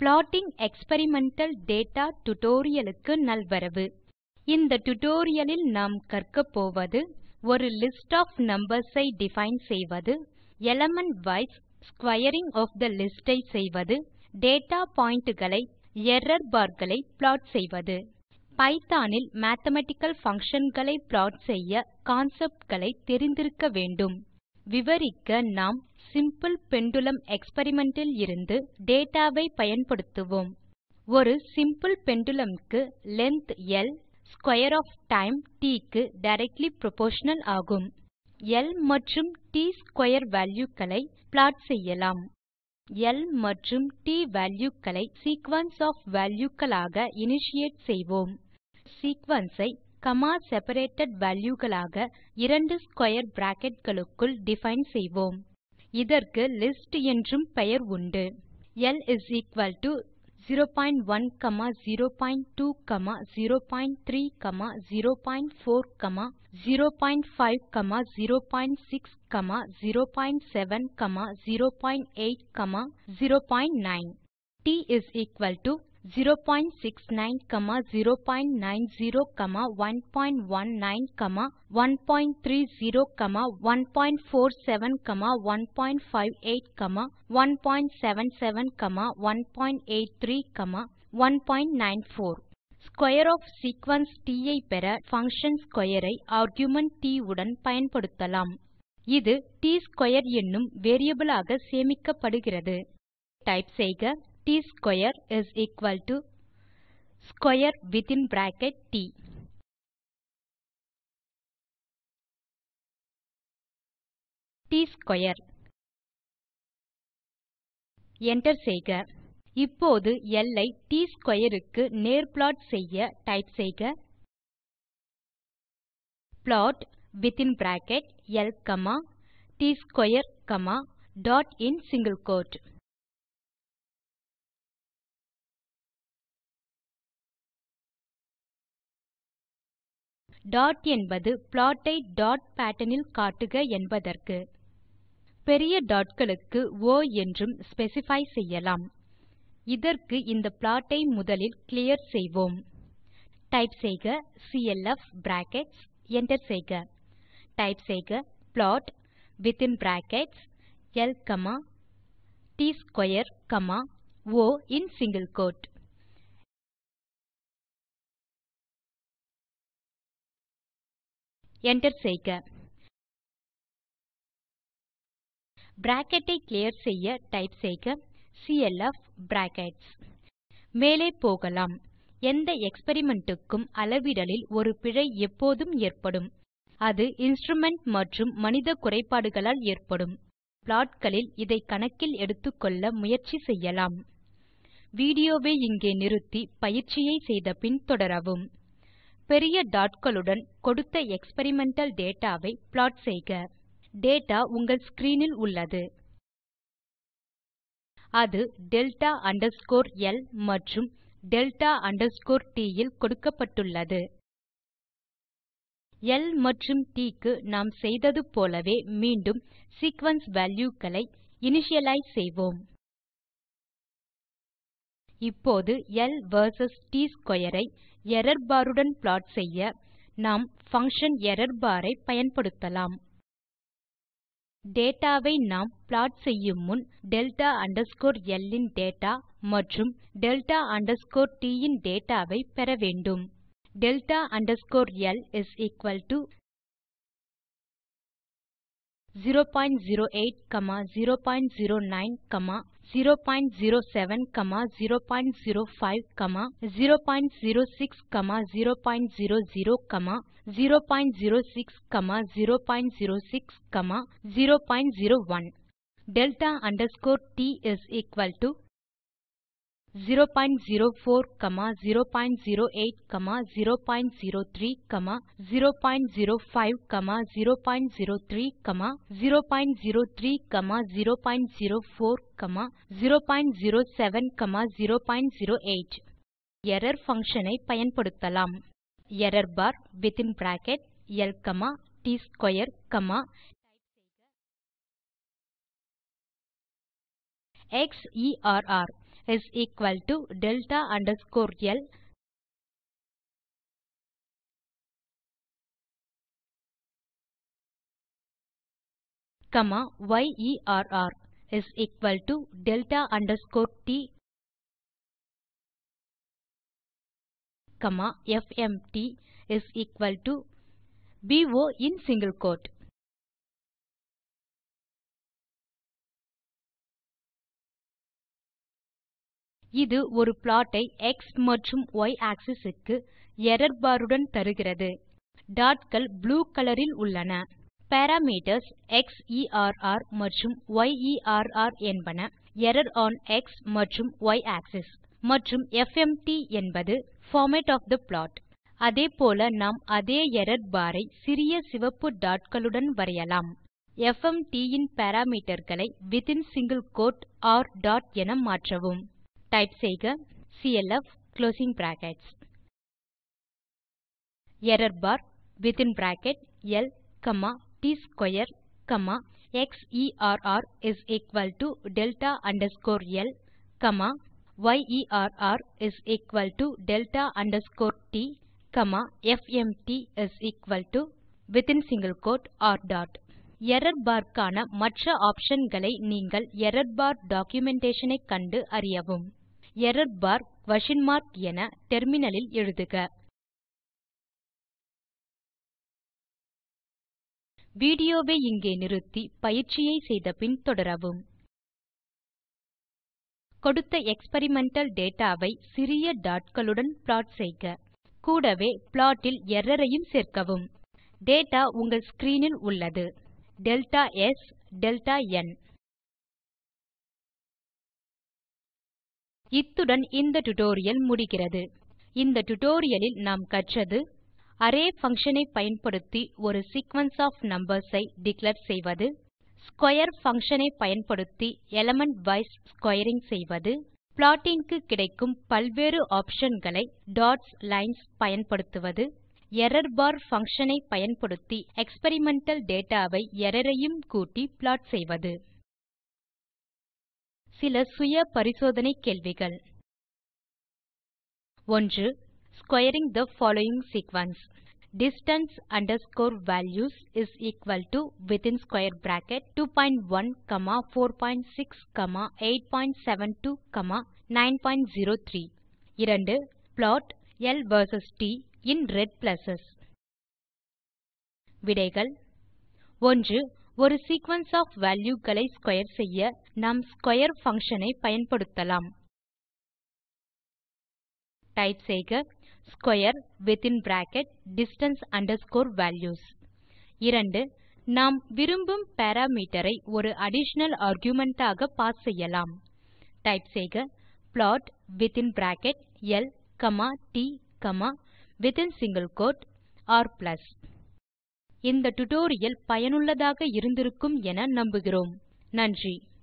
Plotting experimental data tutorialக்கு நல்வரவு. இந்த tutorialலில் நாம் கற்கப் போவது ஒரு லிஸ்ட் ஒஃப் நம்பர்ஸ் ஐ டிஃபைன் செய்வது, element wise squaring of the list ஐ செய்வது, டேட்டா பாயிண்ட் களை எர்ரர் பார் களை ப்ளாட் செய்வது. பைத்தோன் இல் மேத்தமேட்டிக்கல் பங்ஷன் களை ப்ளாட் செய்ய கான்செப்ட் களை தெரிந்திருக்க வேண்டும். விவரிக்க நாம் சிம்பிள் பெண்டுலும் எக்ஸ்பெரிமெண்ட் இலிருந்து டேட்டா வை பயன்படுத்துவோம். ஒரு சிம்பிள் பெண்டுலும் க்கு length L, square of time t க்கு டைரக்ட்லி புரொப்போர்ஷனல் ஆகும். L மற்றும் t ஸ்க்வேர் வால்யூ களை ப்ளாட் செய்யலாம். L மற்றும் t வால்யூ களை சீக்வென்ஸ் ஒஃப் வால்யூ களாக இனிஷியேட் செய்வோம். சீக்வென்ஸ் ஐ காமா செப்பரேட்டட் வால்யூ களாக இரண்டு ஸ்க்வேர் பிராக்கெட் களுக்குள் டிஃபைன் செய்வோம். இதற்கு லிஸ்ட் என்றும் பெயர் உண்டு. L is equal to 0.1, 0.2, 0.3, 0.4, 0.5, 0.6, 0.7, 0.8, 0.9. T is equal to 0.69, 0.90, 1.19, 1.30, 1.47, 1.58, 1.77, 1.83, 1.94. Square of sequence t ஐ பெற பங்ஷன் ஸ்க்வேர் ஐ ஆர்குமென்ட் t உடன் பயன்படுத்தலாம். இது ட் ஸ்க்வேர் என்னும் வேரியபிள் ஆக சேமிக்கப்படுகிறது. டைப் செய்க T square is equal to square within bracket t. T square. enter செய்க. இப்போது L ஐ ட் ஸ்க்வேர் க்கு நேர் ப்ளாட் செய்ய டைப் செய்க plot within bracket L, T square, dot in single quote. Dot என்பது ப்ளாட் ஐ டாட் பேட்டர்ன் இல் காட்டுக என்பதற்கு. பெரிய டாட் களுக்கு O என்றும் ஸ்பெசிஃபை செய்யலாம். இதற்கு இந்த ப்ளாட் ஐ முதலில் கிளியர் செய்வோம். டைப் செய்க clf பிராக்கெட்ஸ், enter செய்க. டைப் செய்க plot within brackets L, T square, O in single quote. enter செய்க. பிராக்கெட் ஐ கிளியர் செய்ய டைப் செய்க clf பிராக்கெட்ஸ். மேலே போகலாம். எந்த எக்ஸ்பெரிமெண்ட் க்கும் அளவிடலில் ஒரு பிழை எப்போதும் ஏற்படும். அது இன்ஸ்ட்ருமென்ட் மற்றும் மனித குறைபாடுகளால் ஏற்படும். ப்ளாட் களில் இதை கணக்கில் எடுத்துக்கொள்ள முயற்சி செய்யலாம். வீடியோ வை இங்கே நிறுத்தி பயிற்சியை செய்த பின் தொடரவும். பெரிய டாட் களுடன் கொடுத்த எக்ஸ்பெரிமெண்டல் டேட்டா வை ப்ளாட் செய்க. டேட்டா உங்கள் ஸ்க்ரீன் இல் உள்ளது. அது டெல்டா அண்டர்ஸ்கோர் L மற்றும் டெல்டா அண்டர்ஸ்கோர் T இல் கொடுக்கப்பட்டுள்ளது. L மற்றும் T க்கு நாம் செய்தது போலவே மீண்டும் சீக்வென்ஸ் வால்யூ களை இனிஷியலைஸ் செய்வோம். இப்போது L வெர்சஸ் ட் ஸ்க்வேர் ஐ எர்ரர் பார் உடன் ப்ளாட் செய்ய நாம் பங்ஷன் errorbar ஐ பயன்படுத்தலாம். டேட்டா வை நாம் ப்ளாட் செய்யும் முன் டெல்டா அண்டர்ஸ்கோர் L இன் டேட்டா மற்றும் டெல்டா அண்டர்ஸ்கோர் T இன் டேட்டா வை பெற வேண்டும். Delta underscore L is equal to 0.08, 0.09, 0.07, 0.05, 0.06, 0.00, 0.06, 0.06, 0.01. Delta underscore T is equal to 0.04, 0.08, 0.03, 0.05, 0.03, 0.03, 0.04, 0.07, 0.08. Error function ஐ பயன்படுத்தலாம். Error bar within bracket L, T square, XERR is equal to delta underscore L comma YERR is equal to delta underscore T comma FMT is equal to BO in single quote. இது ஒரு plot ஐ X மற்றும் Y axis க்கு error bar உடன் தருகிறது. டாட்கள் blue colour இல் உள்ளன. Parameters XERR மற்றும் YERR என்பன எர்ரர் ஒன் எக்ஸ் மற்றும் ய் ஆக்ஸிஸ் மற்றும் FMT என்பது பார்மேட் ஒஃப் தே ப்ளாட். அதே போல நாம் அதே எர்ரர் பார் ஐ சிறிய சிவப்பு டாட்களுடன் வரையலாம். FMT இன் பாராமீட்டர் களை within single quote or dot என மாற்றவும். டைப் செய்க CLF closing brackets error bar within bracket L comma T square comma XERR is equal to delta underscore L comma YERR is equal to delta underscore T comma FMT is equal to within single quote or dot. Error bar க்கான மற்ற option களை நீங்கள் error bar documentation ஐ கண்டு அறியவும். Error bar question mark என terminal இல் எழுதுக. வீடியோவை இங்கே நிறுத்தி பயிற்சியை செய்த பின் தொடரவும். கொடுத்த எக்ஸ்பெரிமெண்டல் டேட்டா வை சிறிய டாட்களுடன் ப்ளாட் செய்க. கூடவே ப்ளாட் இல் எர்ரர் ஐயும் சேர்க்கவும். டேட்டா உங்கள் ஸ்க்ரீன் இல் உள்ளது. Delta S delta N. இத்துடன் இந்த டியூட்டோரியல் முடிகிறது. இந்த டியூட்டோரியல் லில் நாம் கற்றது அரே பங்ஷன் ஐ பயன்படுத்தி ஒரு சீக்வென்ஸ் ஒஃப் நம்பர்ஸ் ஐ டிக்ளேர் செய்வது, ஸ்க்வேர் பங்ஷன் ஐ பயன்படுத்தி எலிமெண்ட் வைஸ் ஸ்க்வேரிங் செய்வது, ப்ளாட்டிங் க்கு கிடைக்கும் பல்வேறு ஆப்ஷன் களை டாட்ஸ் லைன்ஸ் பயன்படுத்துவது, எர்ரர் பார் பங்ஷன் ஐ பயன்படுத்தி எக்ஸ்பெரிமெண்டல் டேட்டா வை எர்ரர் ஐயும் கூட்டி ப்ளாட் செய்வது. சில சுய பரிசோதனை கேள்விகள். 1. Squaring the following sequence. Distance underscore values is equal to within square bracket 2.1, 4.6, 8.72, 9.03. 2. Plot L versus T in red pluses. விடைகள் 1. ஒரு சீக்வென்ஸ் ஒஃப் வால்யூ களை ஸ்க்வேர் செய்ய நாம் ஸ்க்வேர் பங்ஷன் ஐ பயன்படுத்தலாம். டைப் செய்க square within bracket distance underscore values. 2. நாம் விரும்பும் பாராமீட்டர் ஐ ஒரு அடிஷனல் ஆர்குமென்ட் ஆக பாஸ் செய்யலாம். டைப் செய்க plot within bracket L comma T comma within single quote R plus. இந்த டியூட்டோரியல் பயனுள்ளதாக இருந்திருக்கும் என நம்புகிறோம். நன்றி.